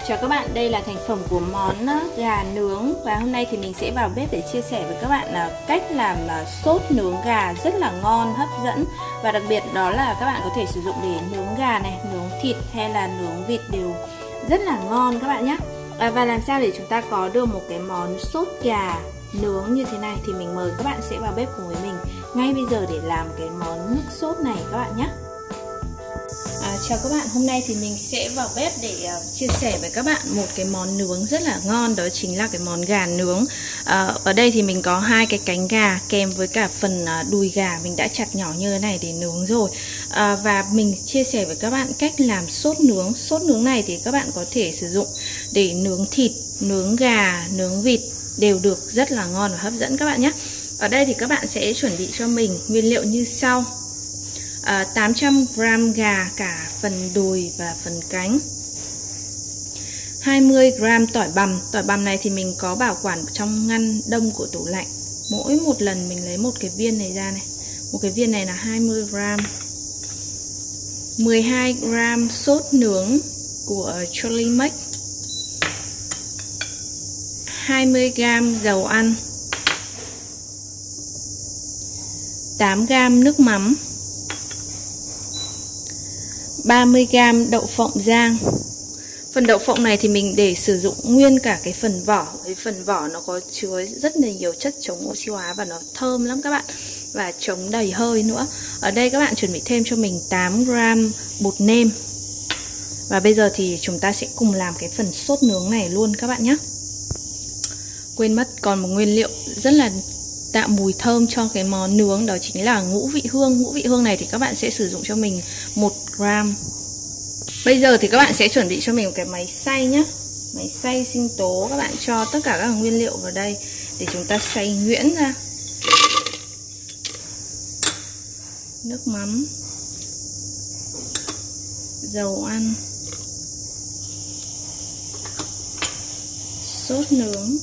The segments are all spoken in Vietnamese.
Chào các bạn, đây là thành phẩm của món gà nướng. Và hôm nay thì mình sẽ vào bếp để chia sẻ với các bạn cách làm sốt nướng gà rất là ngon, hấp dẫn. Và đặc biệt đó là các bạn có thể sử dụng để nướng gà này, nướng thịt hay là nướng vịt đều rất là ngon các bạn nhé. Và làm sao để chúng ta có được một cái món sốt gà nướng như thế này thì mình mời các bạn sẽ vào bếp cùng với mình ngay bây giờ để làm cái món nước sốt này các bạn nhé. Chào các bạn, hôm nay thì mình sẽ vào bếp để chia sẻ với các bạn một cái món nướng rất là ngon, đó chính là cái món gà nướng. Ở đây thì mình có hai cái cánh gà kèm với cả phần đùi gà mình đã chặt nhỏ như thế này để nướng rồi. Và mình chia sẻ với các bạn cách làm sốt nướng. Sốt nướng này thì các bạn có thể sử dụng để nướng thịt, nướng gà, nướng vịt đều được rất là ngon và hấp dẫn các bạn nhé. Ở đây thì các bạn sẽ chuẩn bị cho mình nguyên liệu như sau. 800g gà cả phần đùi và phần cánh, 20g tỏi bằm này thì mình có bảo quản trong ngăn đông của tủ lạnh. Mỗi một lần mình lấy một cái viên này ra này, một cái viên này là 20g. 12g sốt nướng của Charlie Mac, 20g dầu ăn, 8g nước mắm, 30g đậu phộng rang. Phần đậu phộng này thì mình để sử dụng nguyên cả cái phần vỏ. Cái phần vỏ nó có chứa rất là nhiều chất chống oxy hóa và nó thơm lắm các bạn, và chống đầy hơi nữa. Ở đây các bạn chuẩn bị thêm cho mình 8g bột nêm. Và bây giờ thì chúng ta sẽ cùng làm cái phần sốt nướng này luôn các bạn nhé. Quên mất còn một nguyên liệu rất là tạo mùi thơm cho cái món nướng, đó chính là ngũ vị hương. Ngũ vị hương này thì các bạn sẽ sử dụng cho mình 1g. Bây giờ thì các bạn sẽ chuẩn bị cho mình một cái máy xay nhé. Máy xay sinh tố, các bạn cho tất cả các nguyên liệu vào đây để chúng ta xay nhuyễn ra. Nước mắm, dầu ăn, sốt nướng.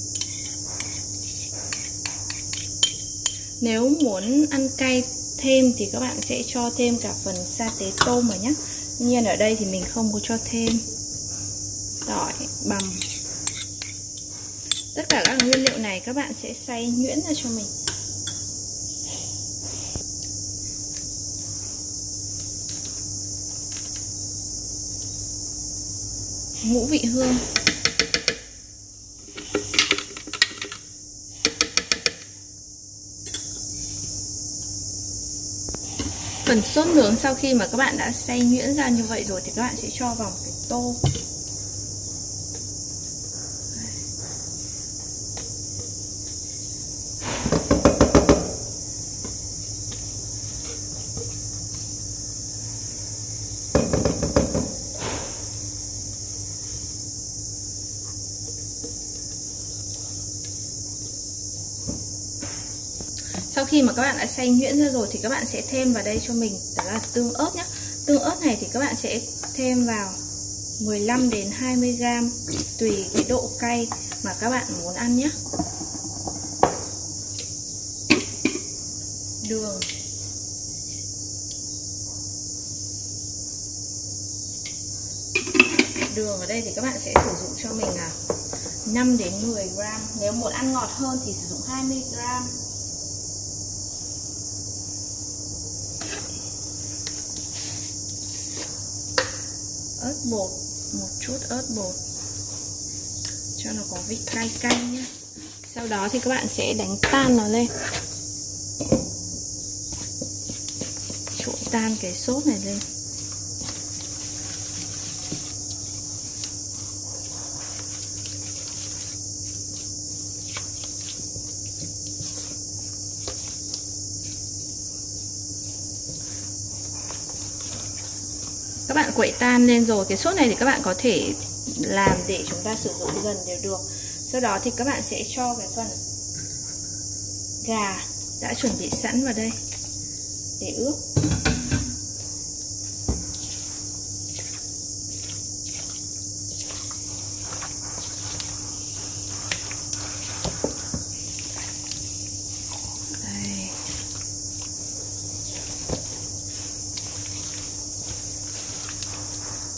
Nếu muốn ăn cay thêm thì các bạn sẽ cho thêm cả phần sa tế tôm vào nhé. Tuy nhiên ở đây thì mình không có cho thêm. Tỏi, bằm. Tất cả các nguyên liệu này các bạn sẽ xay nhuyễn ra cho mình. Ngũ vị hương, phần sốt nướng sau khi mà các bạn đã xay nhuyễn ra như vậy rồi thì các bạn sẽ cho vào một cái tô. Sau khi mà các bạn đã xay nhuyễn ra rồi thì các bạn sẽ thêm vào đây cho mình đó là tương ớt nhé. Tương ớt này thì các bạn sẽ thêm vào 15 đến 20g tùy cái độ cay mà các bạn muốn ăn nhé. Đường, đường ở đây thì các bạn sẽ sử dụng cho mình 5 đến 10g. Nếu muốn ăn ngọt hơn thì sử dụng 20g. Ớt bột, một chút ớt bột cho nó có vị cay cay nhé. Sau đó thì các bạn sẽ đánh tan nó lên, trộn tan cái sốt này lên. Các bạn quậy tan lên rồi, cái sốt này thì các bạn có thể làm để chúng ta sử dụng dần đều được. Sau đó thì các bạn sẽ cho cái phần gà đã chuẩn bị sẵn vào đây để ướp. Đây.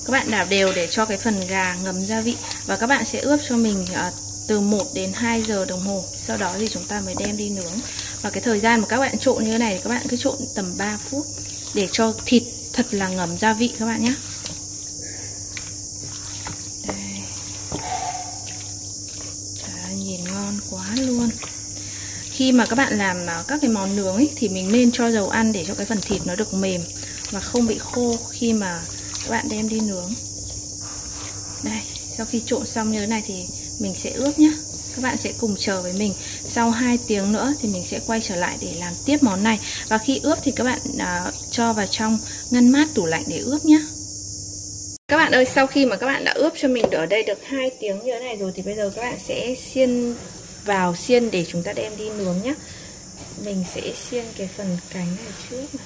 các bạn đảo đều để cho cái phần gà ngấm gia vị. Và các bạn sẽ ướp cho mình từ 1 đến 2 giờ đồng hồ. Sau đó thì chúng ta mới đem đi nướng. Và cái thời gian mà các bạn trộn như thế này thì các bạn cứ trộn tầm 3 phút để cho thịt thật là ngấm gia vị các bạn nhé. Đây. Đấy, nhìn ngon quá luôn. Khi mà các bạn làm các cái món nướng ấy, thì mình nên cho dầu ăn để cho cái phần thịt nó được mềm và không bị khô khi mà các bạn đem đi nướng. Đây, sau khi trộn xong như thế này thì mình sẽ ướp nhé. Các bạn sẽ cùng chờ với mình. Sau 2 tiếng nữa thì mình sẽ quay trở lại để làm tiếp món này. Và khi ướp thì các bạn cho vào trong ngăn mát tủ lạnh để ướp nhé. Các bạn ơi, sau khi mà các bạn đã ướp cho mình ở đây được 2 tiếng như thế này rồi thì bây giờ các bạn sẽ xiên vào xiên để chúng ta đem đi nướng nhé. Mình sẽ xiên cái phần cánh này trước này.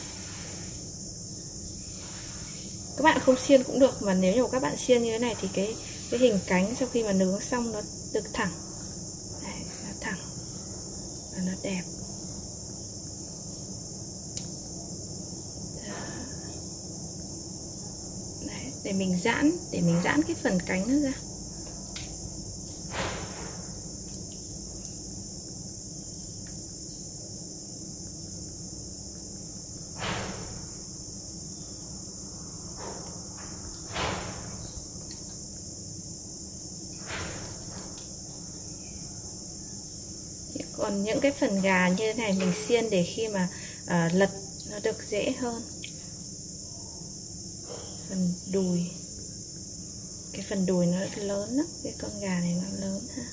Các bạn không xiên cũng được, mà nếu như các bạn xiên như thế này thì cái hình cánh sau khi mà nướng xong nó được thẳng. Đấy, nó thẳng và nó đẹp. Đấy, để mình giãn cái phần cánh nó ra. Còn những cái phần gà như thế này mình xiên để khi mà lật nó được dễ hơn. Phần đùi, cái phần đùi nó lớn lắm, cái con gà này nó lớn ha.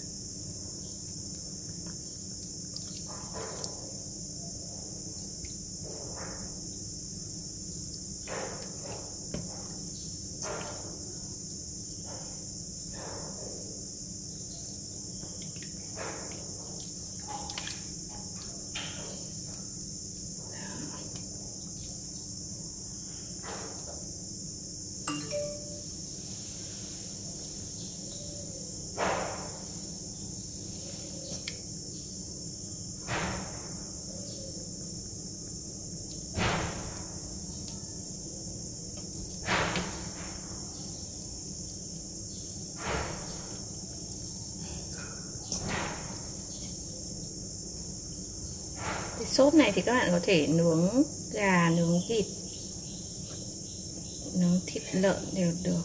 Cái sốt này thì các bạn có thể nướng gà, nướng vịt, nướng thịt lợn đều được.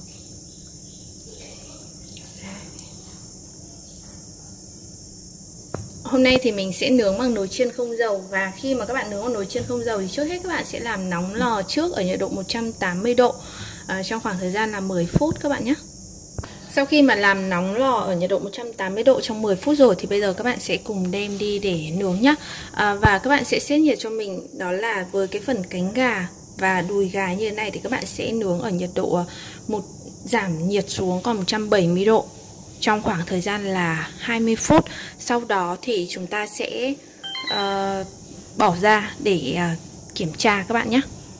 Hôm nay thì mình sẽ nướng bằng nồi chiên không dầu. Và khi mà các bạn nướng bằng nồi chiên không dầu thì trước hết các bạn sẽ làm nóng lò trước ở nhiệt độ 180 độ trong khoảng thời gian là 10 phút các bạn nhé. Sau khi mà làm nóng lò ở nhiệt độ 180 độ trong 10 phút rồi thì bây giờ các bạn sẽ cùng đem đi để nướng nhé. Và các bạn sẽ xét nhiệt cho mình, đó là với cái phần cánh gà và đùi gà như thế này thì các bạn sẽ nướng ở nhiệt độ giảm nhiệt xuống còn 170 độ trong khoảng thời gian là 20 phút. Sau đó thì chúng ta sẽ bỏ ra để kiểm tra các bạn nhé.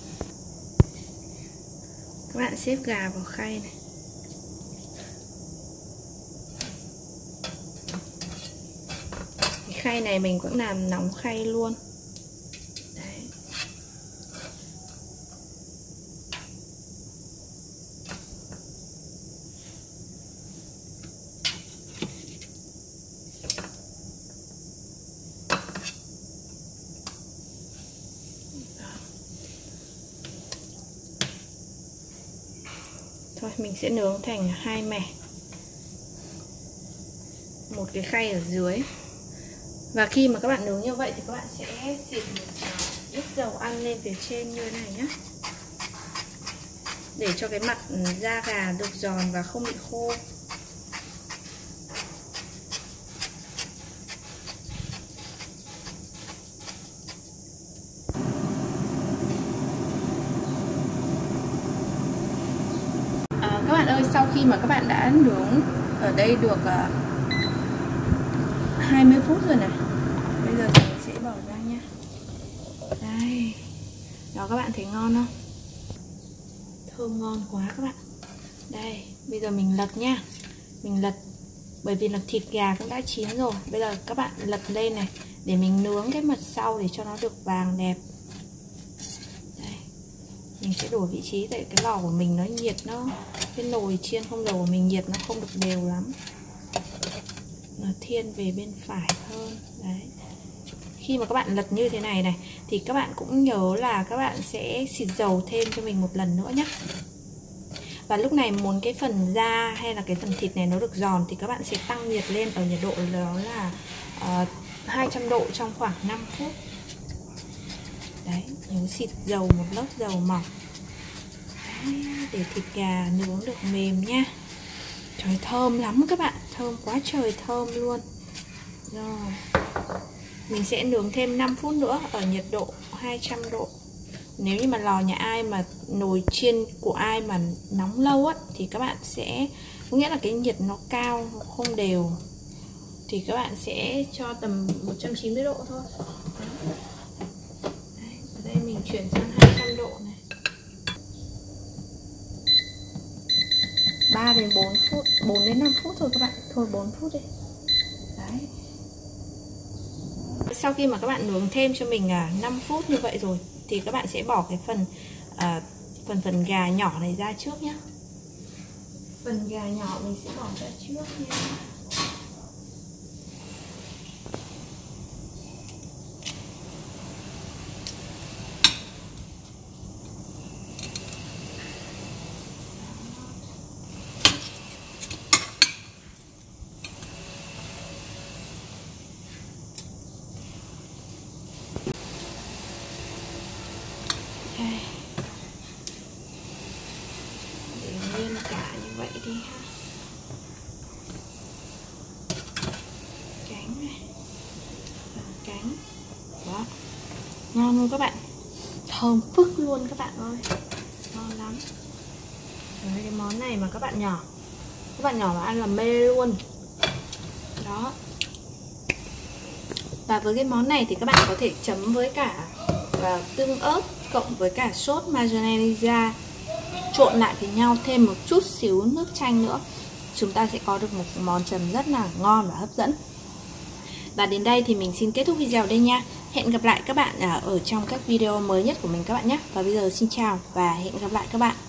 Các bạn xếp gà vào khay này. Cái khay này mình cũng làm nóng khay luôn. Đấy. Thôi mình sẽ nướng thành 2 mẻ, một cái khay ở dưới. Và khi mà các bạn nướng như vậy thì các bạn sẽ xịt một ít dầu ăn lên phía trên như thế này nhé, để cho cái mặt da gà được giòn và không bị khô. Các bạn ơi, sau khi mà các bạn đã nướng ở đây được 20 phút rồi này, bây giờ thì mình sẽ bỏ ra nha. Đây, đó, các bạn thấy ngon không? Thơm ngon quá các bạn. Đây, bây giờ mình lật nha. Mình lật, bởi vì là thịt gà cũng đã chín rồi. Bây giờ các bạn lật lên này, để mình nướng cái mặt sau để cho nó được vàng đẹp. Đây, Mình sẽ đổi vị trí tại cái lò của mình nó nhiệt, cái nồi chiên không dầu của mình nhiệt nó không được đều lắm, nó thiên về bên phải hơn. Đấy. Khi mà các bạn lật như thế này này thì các bạn cũng nhớ là các bạn sẽ xịt dầu thêm cho mình một lần nữa nhé. Và lúc này muốn cái phần da hay là cái phần thịt này nó được giòn thì các bạn sẽ tăng nhiệt lên ở nhiệt độ đó là 200 độ trong khoảng 5 phút. Đấy, nhớ xịt dầu một lớp dầu mỏng. Đấy, để thịt gà nướng được mềm nha. Trời, thơm lắm các bạn, thơm quá trời thơm luôn. Rồi, mình sẽ nướng thêm 5 phút nữa ở nhiệt độ 200 độ. Nếu như mà lò nhà ai mà nồi chiên của ai mà nóng lâu á thì các bạn sẽ, có nghĩa là cái nhiệt nó cao không đều, thì các bạn sẽ cho tầm 190 độ thôi. Đấy, ở đây mình chuyển sang 200 độ này. 3 đến 4 phút, 4 đến 5 phút thôi các bạn. Thôi 4 phút đi. Đấy. Sau khi mà các bạn nướng thêm cho mình 5 phút như vậy rồi thì các bạn sẽ bỏ cái phần gà nhỏ này ra trước nhé. Phần gà nhỏ mình sẽ bỏ ra trước nha. Để nguyên cả như vậy đi ha. Cánh này, cánh đó, ngon luôn các bạn, thơm phức luôn các bạn ơi, ngon lắm. Đấy, cái món này mà các bạn nhỏ mà ăn là mê luôn đó. Và với cái món này thì các bạn có thể chấm với cả tương ớt cộng với cả sốt mayonnaise, trộn lại với nhau, thêm một chút xíu nước chanh nữa, chúng ta sẽ có được một món chấm rất là ngon và hấp dẫn. Và đến đây thì mình xin kết thúc video đây nha. Hẹn gặp lại các bạn ở trong các video mới nhất của mình các bạn nhé. Và bây giờ xin chào và hẹn gặp lại các bạn.